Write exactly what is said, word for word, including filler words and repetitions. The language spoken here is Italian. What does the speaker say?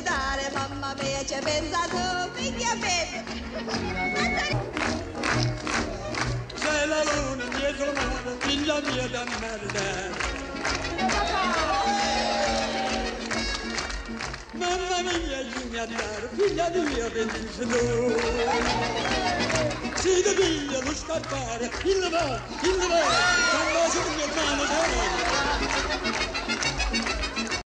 dare, mamma mia, ci hai pensato, picchia bene. Sei la luna dietro mare, figlia mia da merda. Mamma mia, io mi adoro, figlia di mio bellissimo. Si devia lo scarpare, il va, il va, quando sono mio mano.